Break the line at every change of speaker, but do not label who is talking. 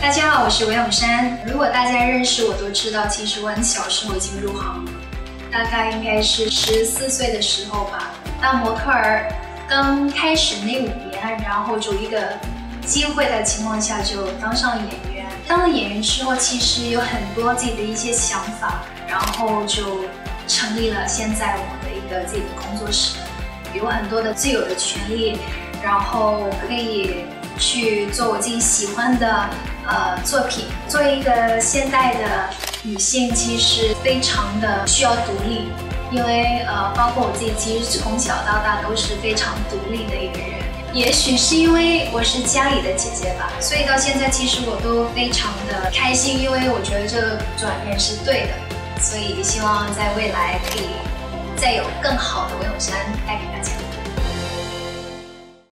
大家好，我是韦永山。如果大家认识我都知道，其实我很小时候已经入行了，大概应该是14岁的时候吧。当模特儿刚开始那5年，然后就一个机会的情况下就当上了演员。当了演员之后，其实有很多自己的一些想法，然后就成立了现在我的一个自己的工作室，有很多的自由的权利，然后可以去做我自己喜欢的作品。作为一个现代的女性，其实非常的需要独立，因为包括我自己，其实从小到大都是非常独立的一个人。也许是因为我是家里的姐姐吧，所以到现在其实我都非常的开心，因为我觉得这个转变是对的，所以希望在未来可以再有更好的韦永山带给大家。